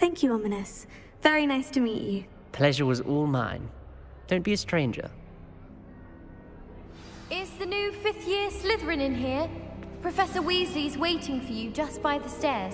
Thank you, Ominis. Very nice to meet you. Pleasure was all mine. Don't be a stranger. Is the new fifth-year Slytherin in here? Professor Weasley's waiting for you just by the stairs.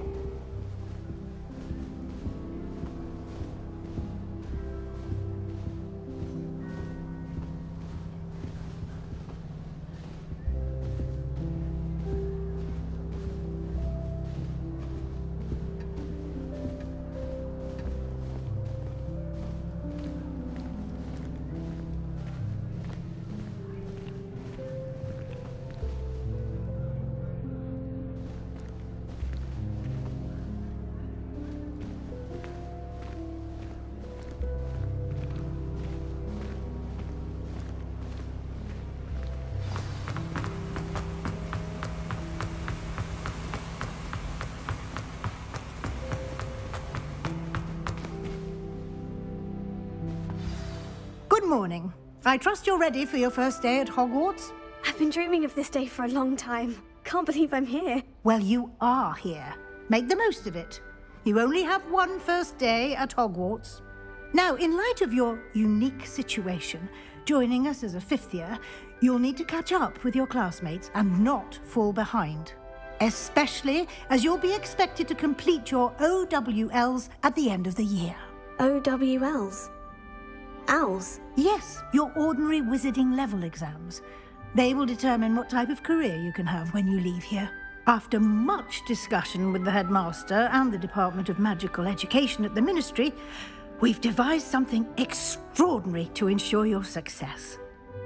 Good morning. I trust you're ready for your first day at Hogwarts? I've been dreaming of this day for a long time. Can't believe I'm here. Well, you are here. Make the most of it. You only have one first day at Hogwarts. Now, in light of your unique situation, joining us as a fifth year, you'll need to catch up with your classmates and not fall behind. Especially as you'll be expected to complete your OWLs at the end of the year. OWLs? Owls? Yes, your ordinary wizarding level exams. They will determine what type of career you can have when you leave here. After much discussion with the headmaster and the Department of Magical Education at the Ministry, we've devised something extraordinary to ensure your success.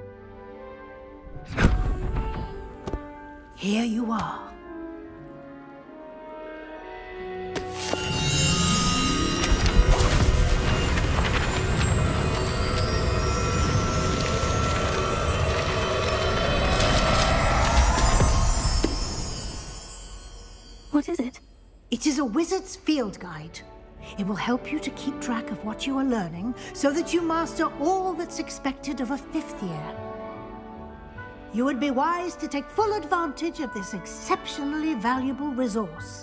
Here you are. What is it? It is a wizard's field guide. It will help you to keep track of what you are learning so that you master all that's expected of a fifth year. You would be wise to take full advantage of this exceptionally valuable resource.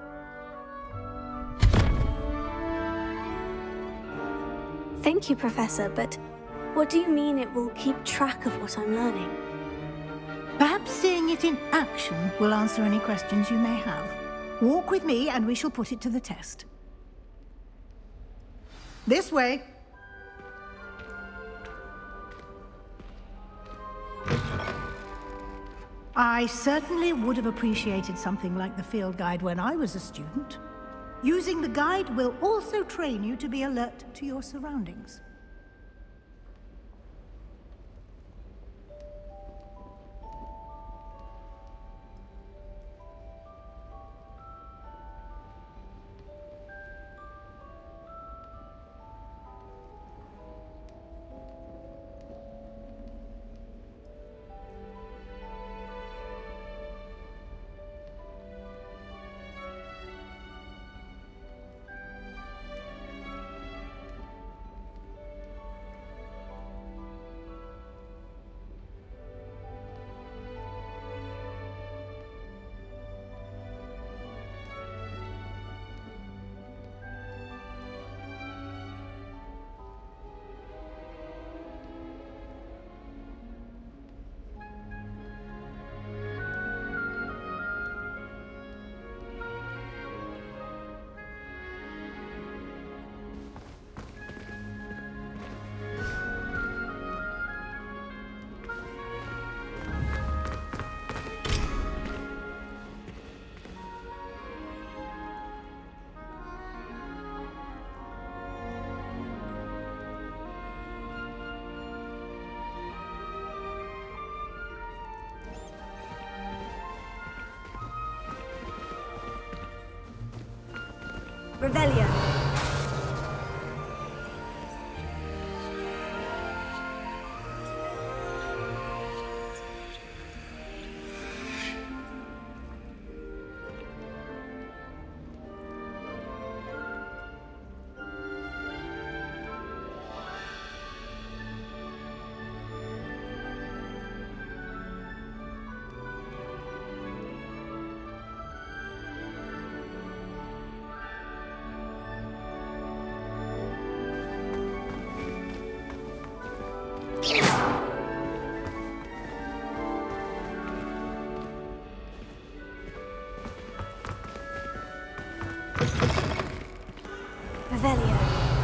Thank you, Professor, but what do you mean it will keep track of what I'm learning? Perhaps seeing it in action will answer any questions you may have. Walk with me and we shall put it to the test. This way. I certainly would have appreciated something like the field guide when I was a student. Using the guide will also train you to be alert to your surroundings. Revelio. Revelio.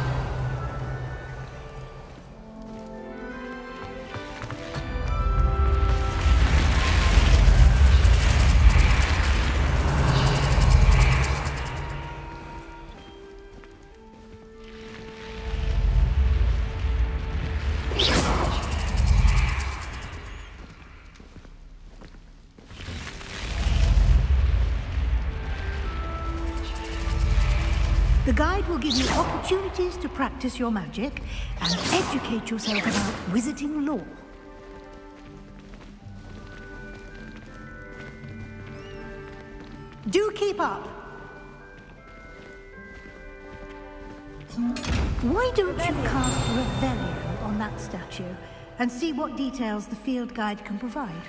The guide will give you opportunities to practice your magic and educate yourself about wizarding lore. Do keep up! Why don't you cast Revelio on that statue and see what details the field guide can provide?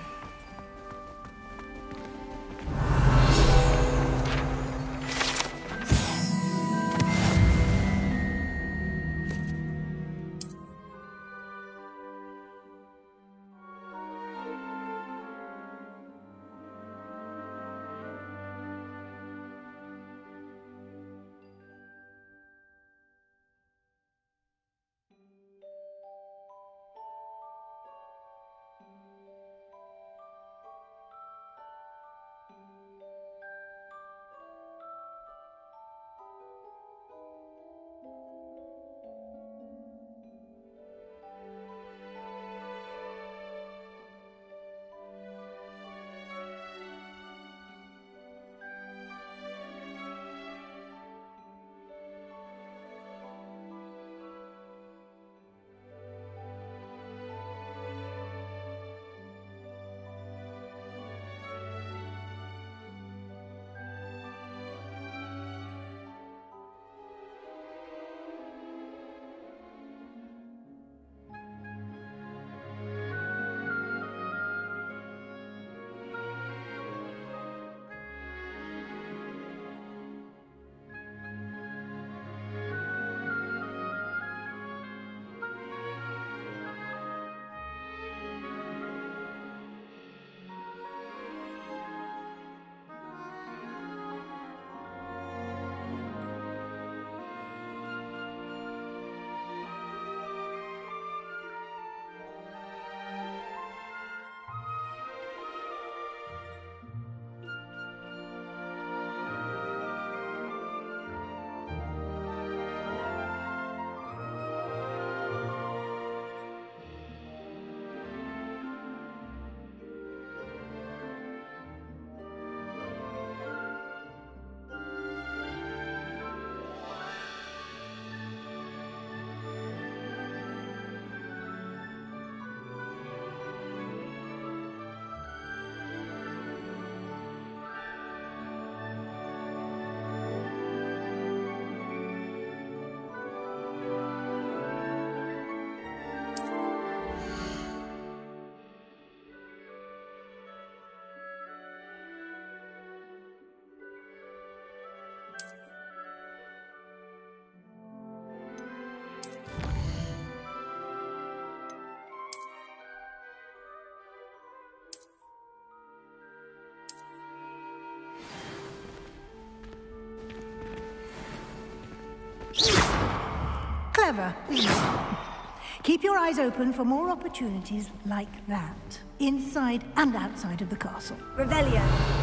Clever, isn't it? Keep your eyes open for more opportunities like that, inside and outside of the castle. Revelio.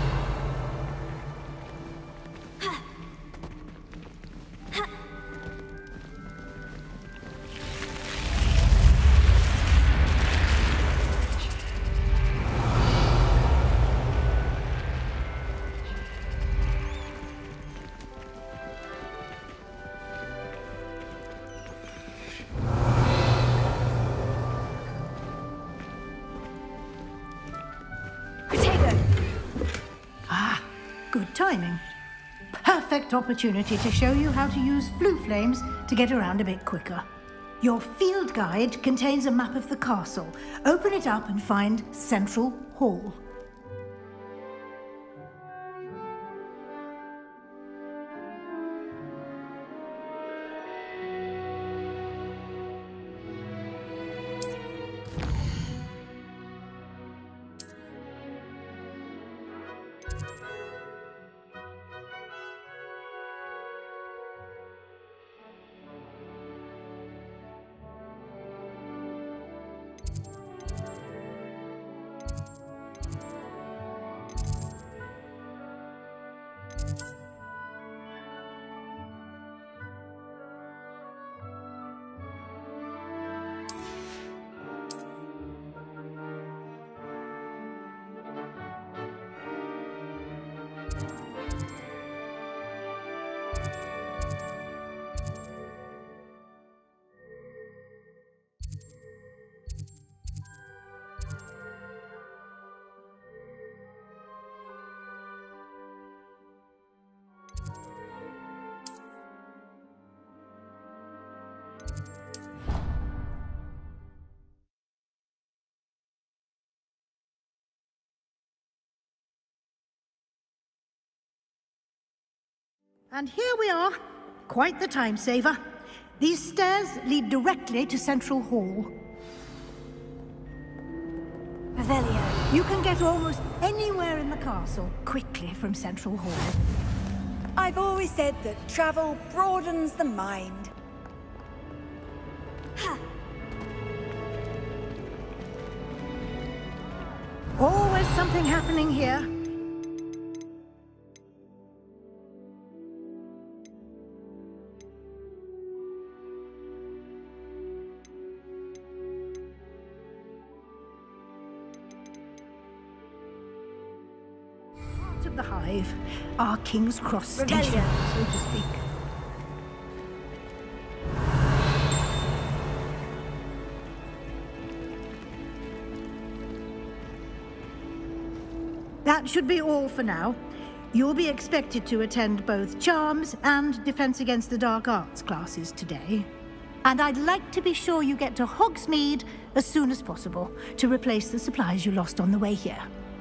Good timing. Perfect opportunity to show you how to use flue flames to get around a bit quicker. Your field guide contains a map of the castle. Open it up and find Central Hall. And here we are. Quite the time saver. These stairs lead directly to Central Hall. Revelio. You can get almost anywhere in the castle quickly from Central Hall. I've always said that travel broadens the mind. Always something happening here. Part of the Hive, our King's Cross station, so to speak. That should be all for now. You'll be expected to attend both Charms and Defense Against the Dark Arts classes today. And I'd like to be sure you get to Hogsmeade as soon as possible to replace the supplies you lost on the way here.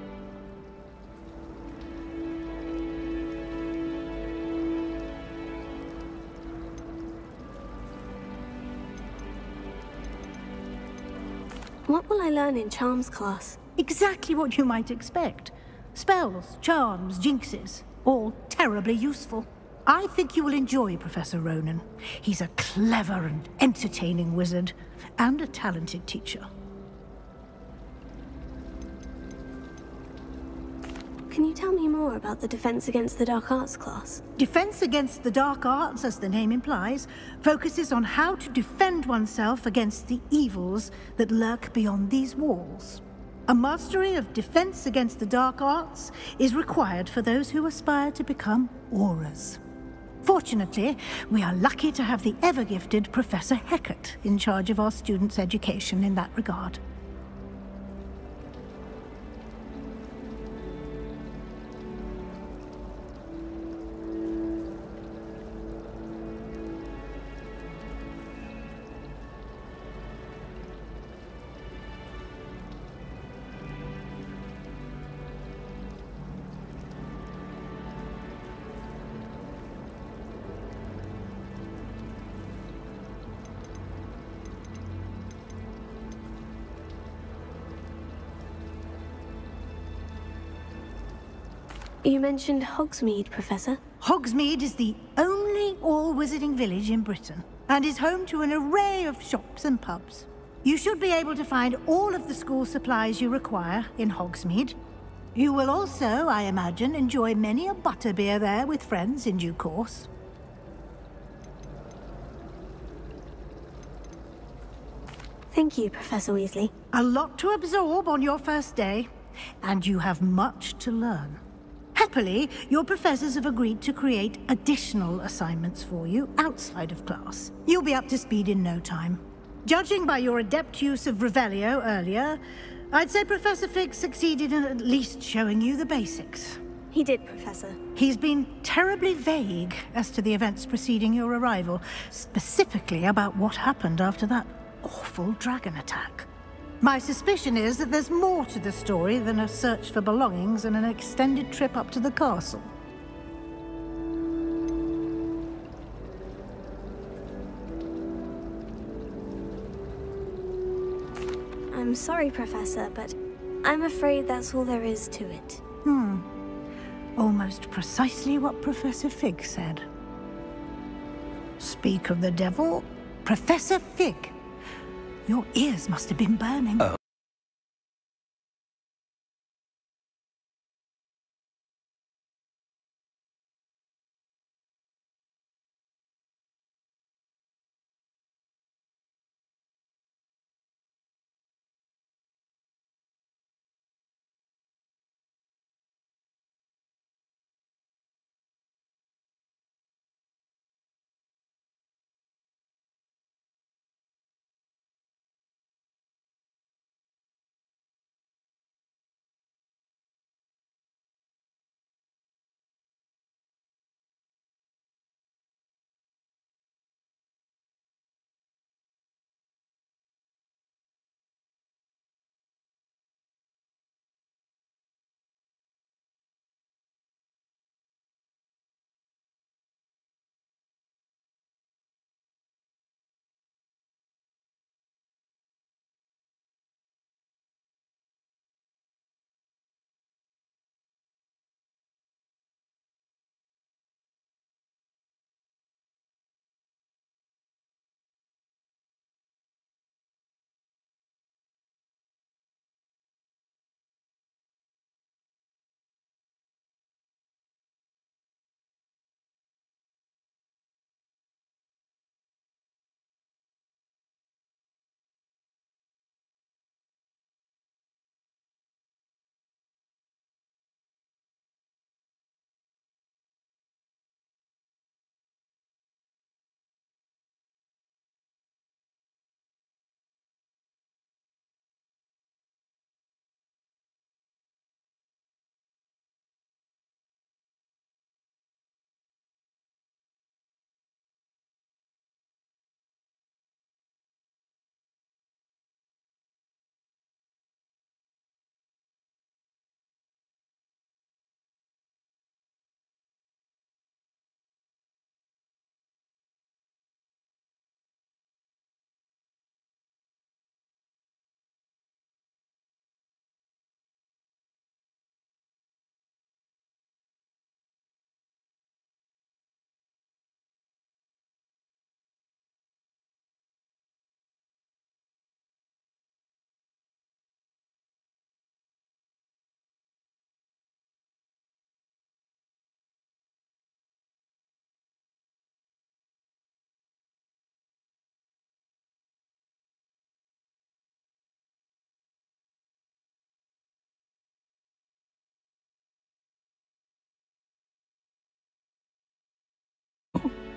What will I learn in Charms class? Exactly what you might expect. Spells, charms, jinxes, all terribly useful. I think you will enjoy Professor Ronen. He's a clever and entertaining wizard, and a talented teacher. Can you tell me more about the Defense Against the Dark Arts class? Defense Against the Dark Arts, as the name implies, focuses on how to defend oneself against the evils that lurk beyond these walls. A mastery of Defense Against the Dark Arts is required for those who aspire to become Aurors. Fortunately, we are lucky to have the ever-gifted Professor Hecat in charge of our students' education in that regard. You mentioned Hogsmeade, Professor. Hogsmeade is the only all-wizarding village in Britain, and is home to an array of shops and pubs. You should be able to find all of the school supplies you require in Hogsmeade. You will also, I imagine, enjoy many a butterbeer there with friends in due course. Thank you, Professor Weasley. A lot to absorb on your first day, and you have much to learn. Happily, your professors have agreed to create additional assignments for you outside of class. You'll be up to speed in no time. Judging by your adept use of Revelio earlier, I'd say Professor Fig succeeded in at least showing you the basics. He did, Professor. He's been terribly vague as to the events preceding your arrival, specifically about what happened after that awful dragon attack. My suspicion is that there's more to the story than a search for belongings and an extended trip up to the castle. I'm sorry, Professor, but I'm afraid that's all there is to it. Almost precisely what Professor Fig said. Speak of the devil, Professor Fig. Your ears must have been burning.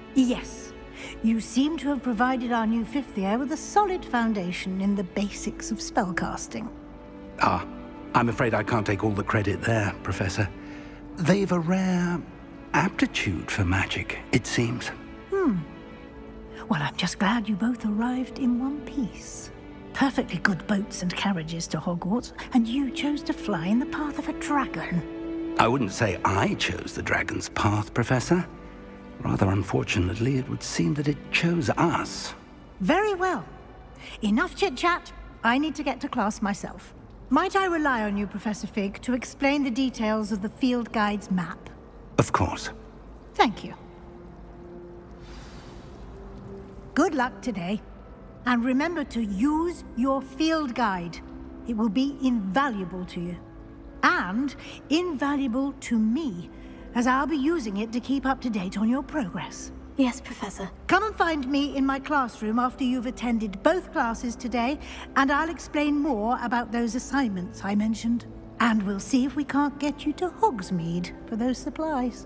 Yes. You seem to have provided our new fifth year with a solid foundation in the basics of spellcasting. Ah, I'm afraid I can't take all the credit there, Professor. They've a rare aptitude for magic, it seems. Well, I'm just glad you both arrived in one piece. Perfectly good boats and carriages to Hogwarts, and you chose to fly in the path of a dragon. I wouldn't say I chose the dragon's path, Professor. Rather unfortunately, it would seem that it chose us. Very well. Enough chit-chat. I need to get to class myself. Might I rely on you, Professor Fig, to explain the details of the field guide's map? Of course. Thank you. Good luck today. And remember to use your field guide. It will be invaluable to you. And invaluable to me, as I'll be using it to keep up to date on your progress. Yes, Professor. Come and find me in my classroom after you've attended both classes today, and I'll explain more about those assignments I mentioned. And we'll see if we can't get you to Hogsmeade for those supplies.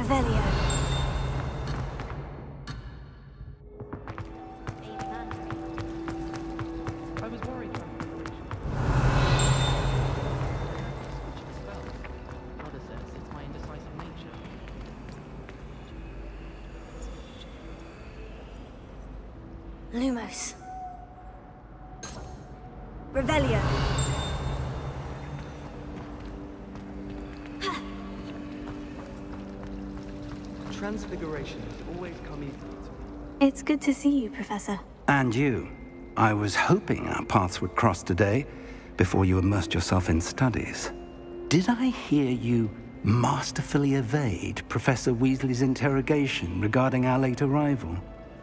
Revelio. I was worried about the Mother says it's my indecisive nature. Lumos. Revelio. Transfiguration has always come easy to me. It's good to see you, Professor. And you. I was hoping our paths would cross today, before you immersed yourself in studies. Did I hear you masterfully evade Professor Weasley's interrogation regarding our late arrival?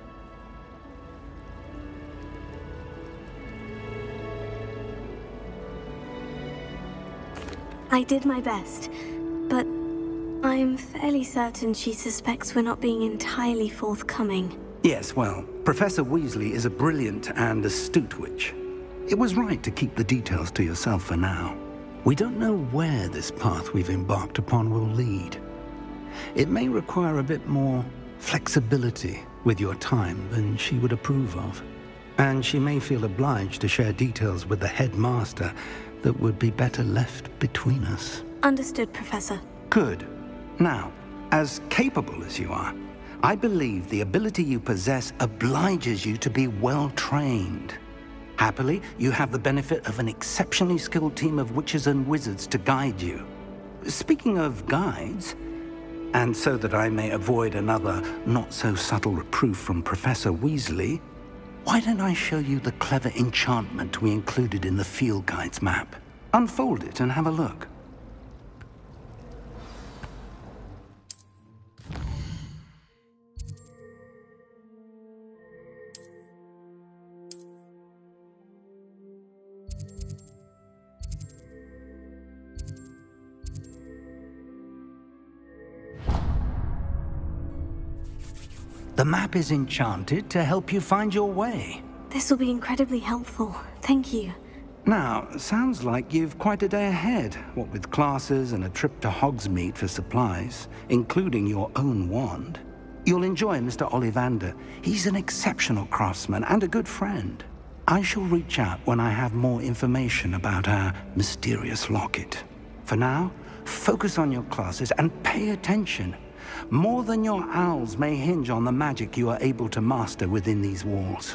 I did my best, but I'm fairly certain she suspects we're not being entirely forthcoming. Yes, well, Professor Weasley is a brilliant and astute witch. It was right to keep the details to yourself for now. We don't know where this path we've embarked upon will lead. It may require a bit more flexibility with your time than she would approve of. And she may feel obliged to share details with the headmaster that would be better left between us. Understood, Professor. Good. Now, as capable as you are, I believe the ability you possess obliges you to be well-trained. Happily, you have the benefit of an exceptionally skilled team of witches and wizards to guide you. Speaking of guides, and so that I may avoid another not-so-subtle reproof from Professor Weasley, why don't I show you the clever enchantment we included in the field guide's map? Unfold it and have a look. The map is enchanted to help you find your way. This will be incredibly helpful. Thank you. Now, sounds like you've quite a day ahead, what with classes and a trip to Hogsmeade for supplies, including your own wand. You'll enjoy Mr. Ollivander. He's an exceptional craftsman and a good friend. I shall reach out when I have more information about our mysterious locket. For now, focus on your classes and pay attention. More than your owls may hinge on the magic you are able to master within these walls.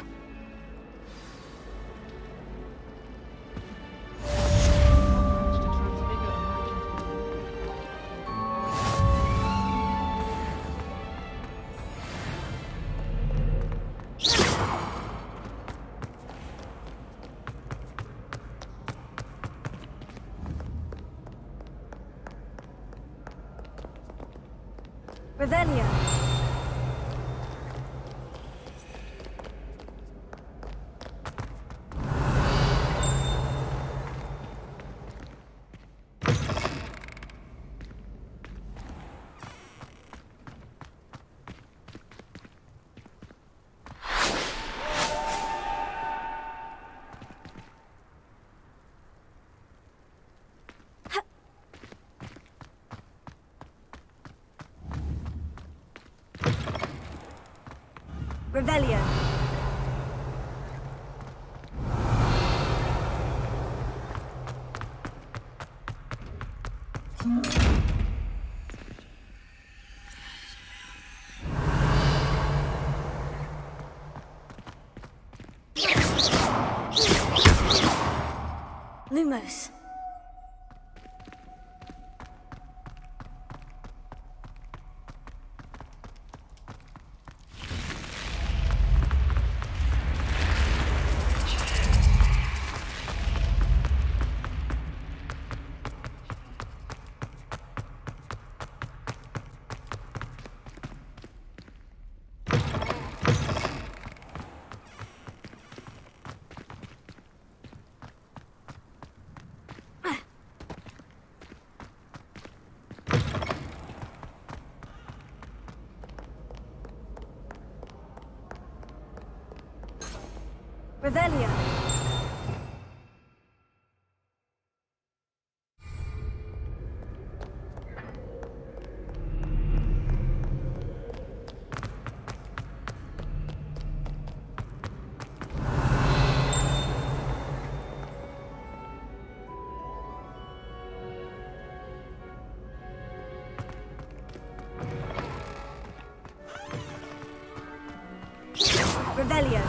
Revelio. Revelio. Lumos. Revelio. Revelio.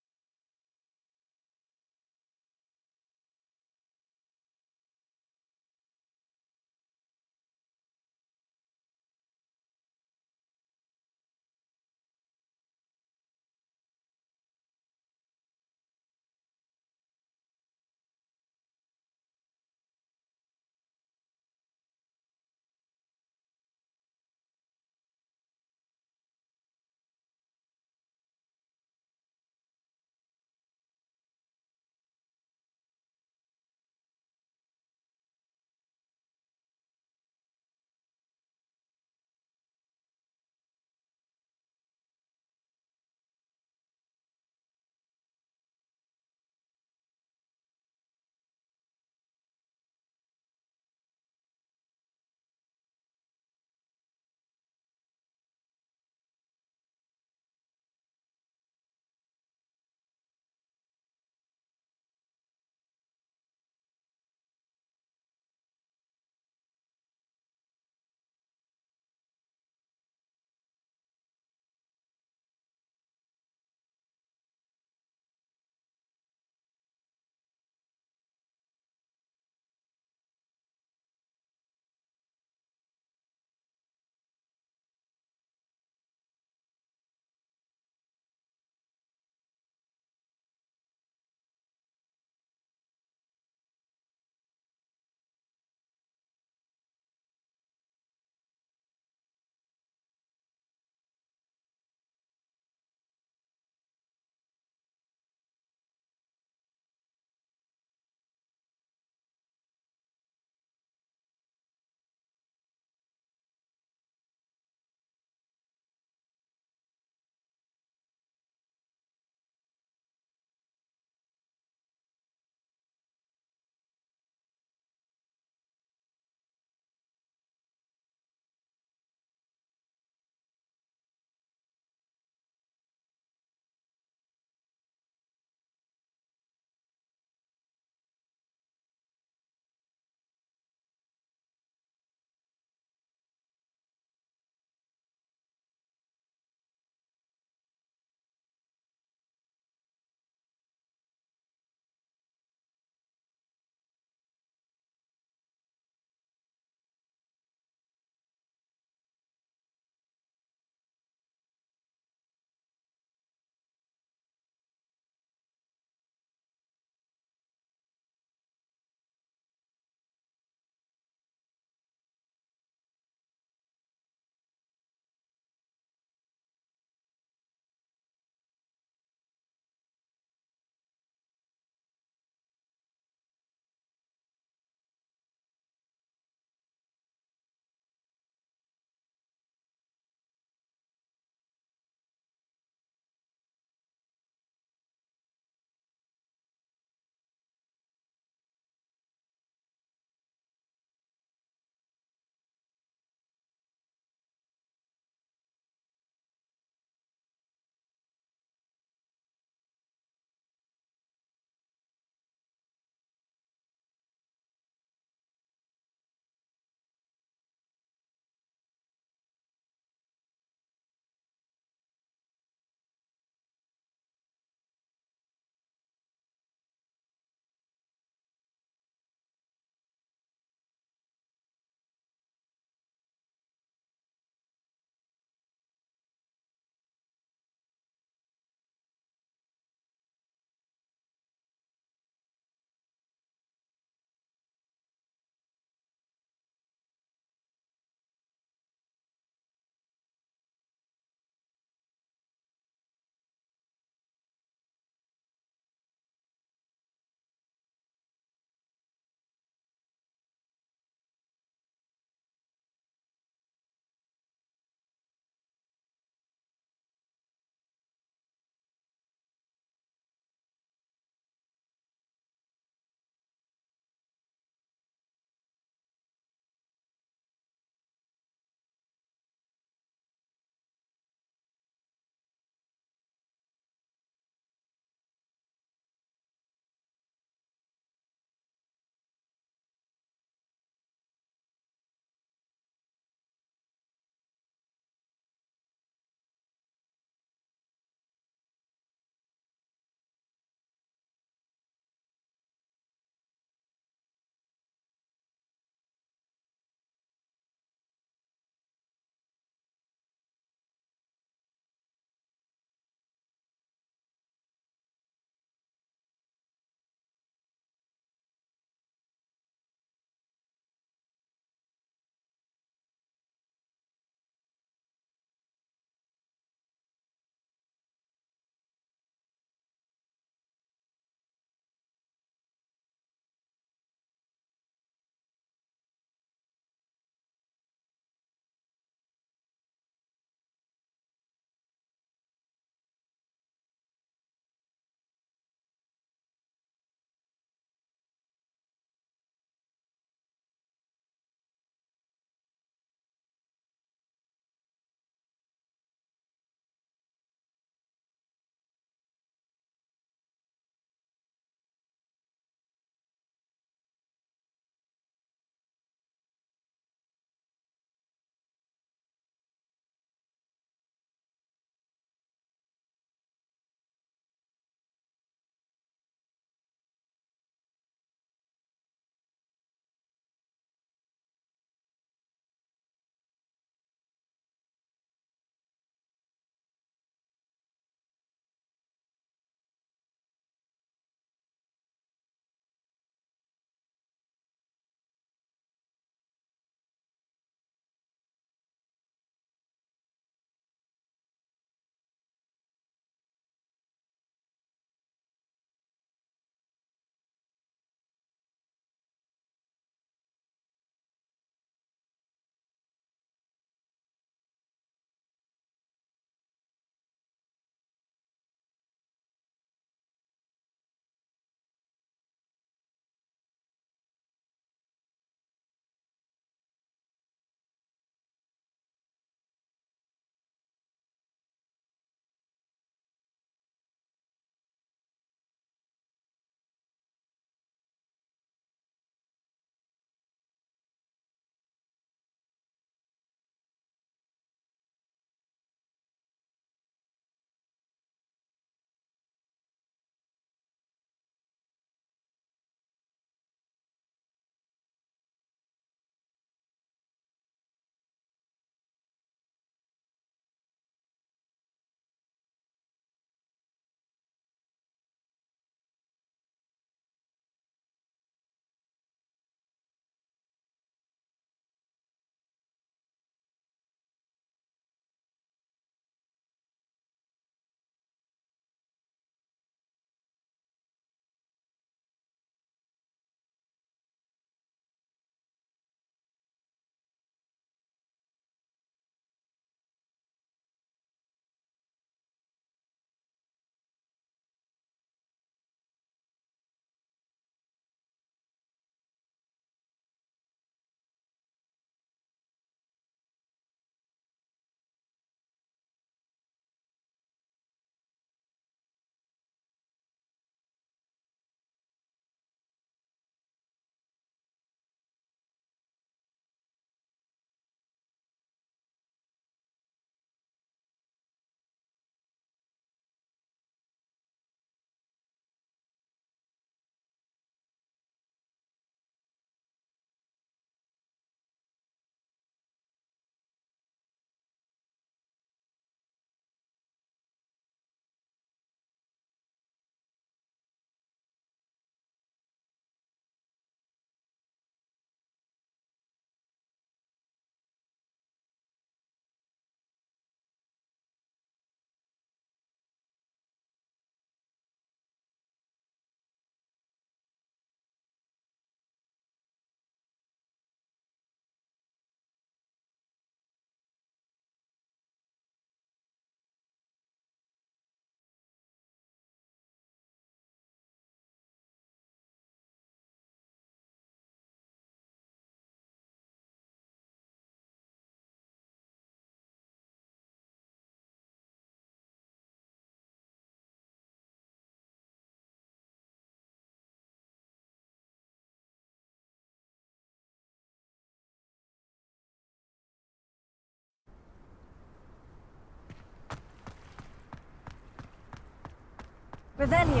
Revelio.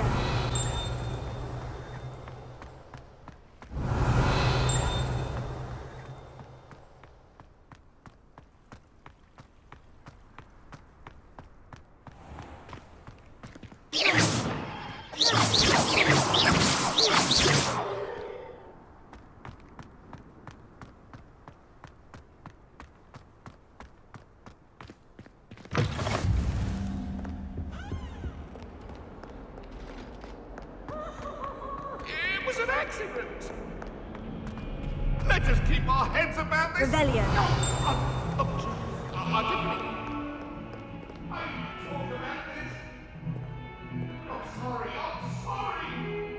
It was an accident. Let us keep our heads about this. Revelio. I didn't mean. I didn't talk about this. I'm sorry. I'm sorry.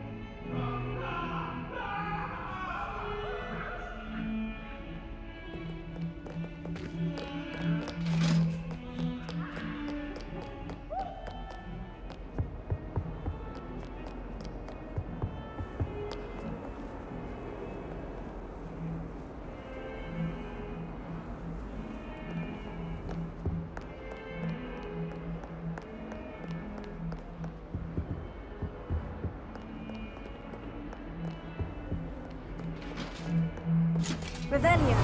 Revelio.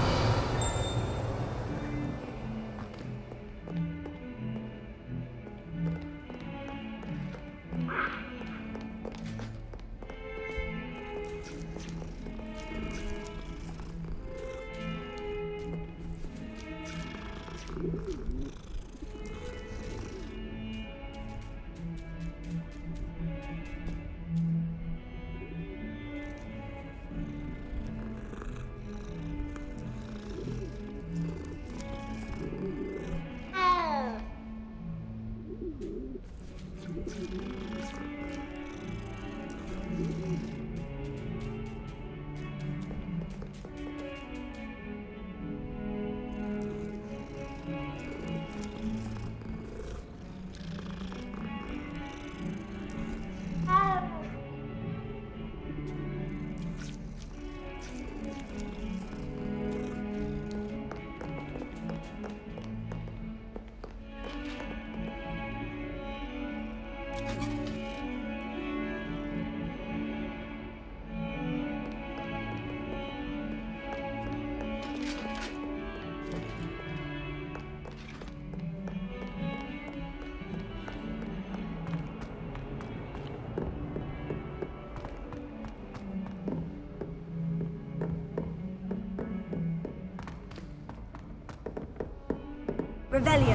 Revelio.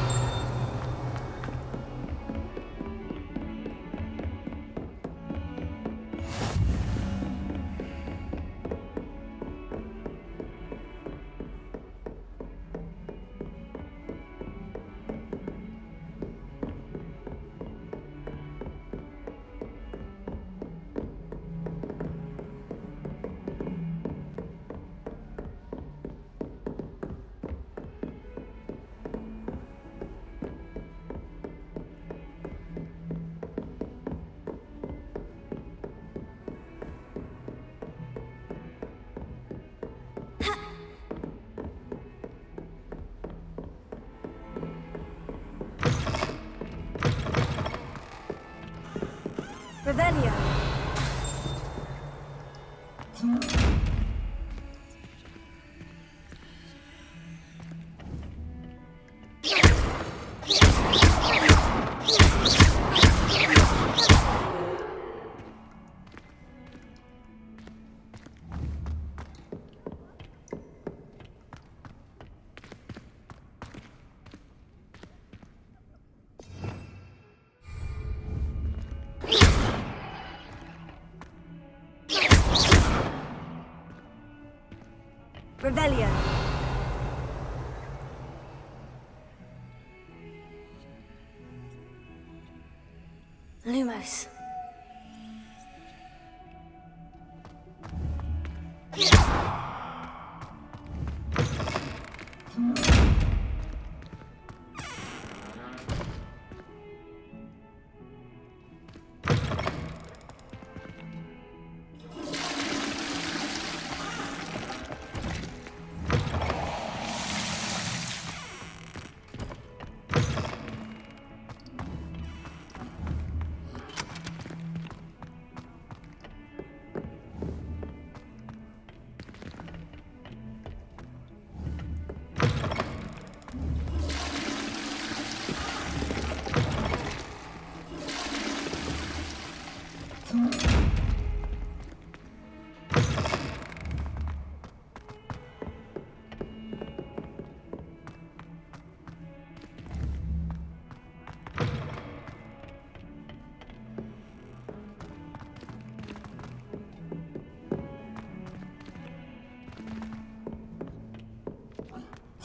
Revelio. Revelio. Lumos.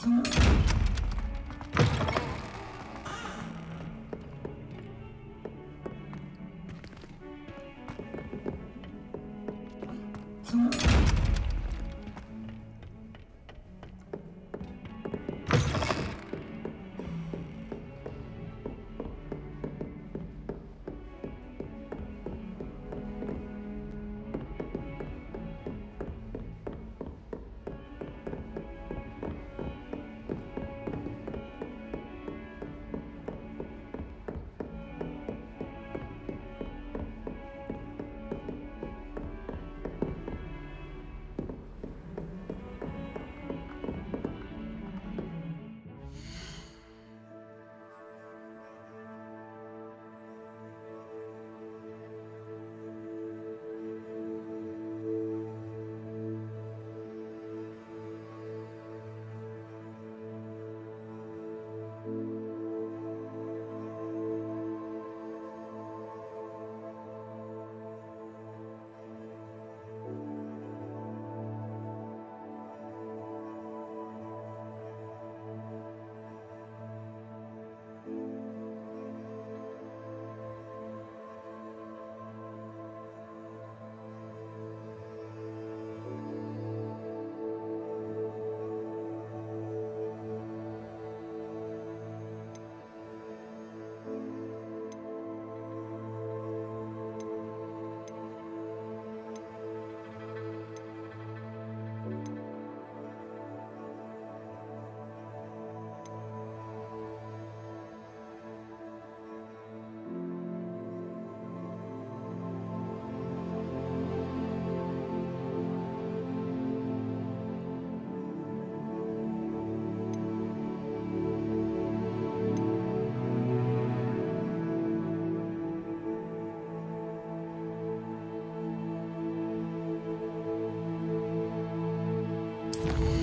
you